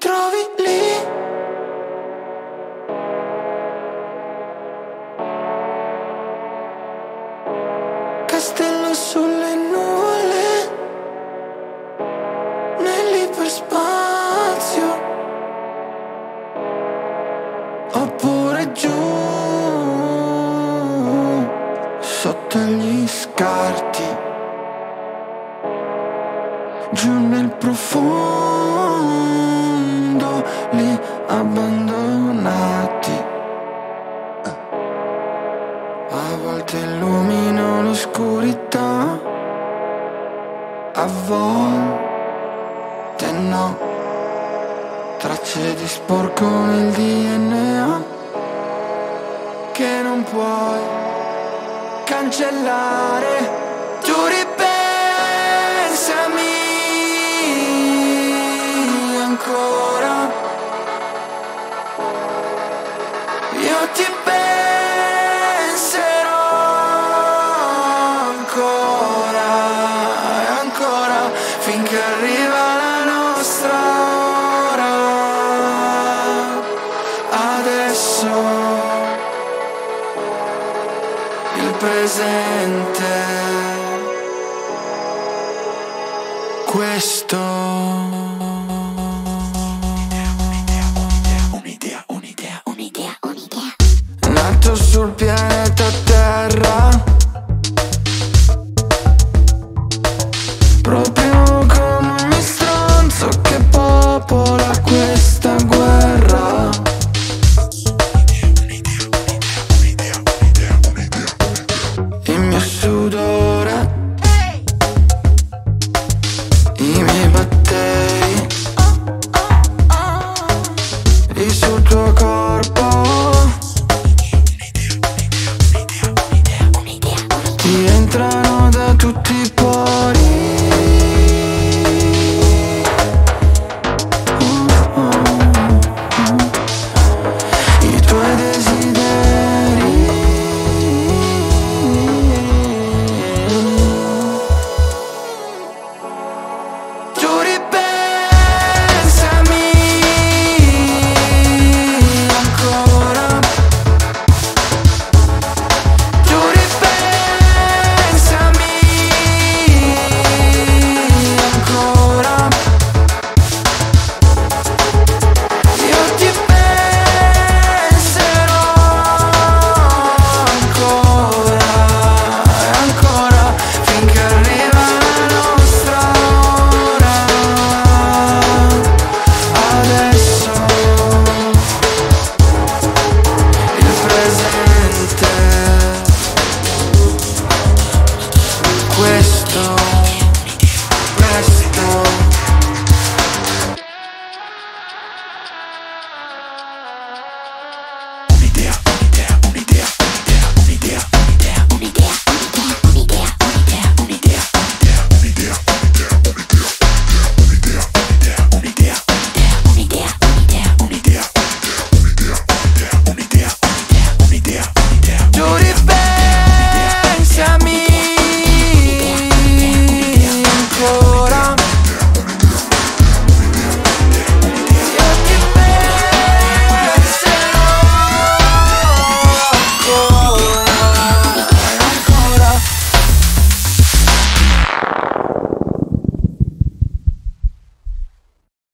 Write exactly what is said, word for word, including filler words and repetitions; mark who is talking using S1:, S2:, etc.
S1: trovi lì. Castello sulle nuvole, nell'iperspazio, oppure giù sotto gli scarti, giù nel profondo, lì abbandonati. A volte illumino l'oscurità, a volte no. Tracce di sporco nel D N A che non puoi cancellare. Tu ripensami ancora, io ti penserò ancora e ancora, finché arriva la nostra ora. Adesso il presente, questo un'idea, un'idea, un'idea, un'idea, nato sul pianeta Terra, proprio come ogni stronzo che popola questa guerra. Il mio sudore, i miei batteri, lì sul tuo corpo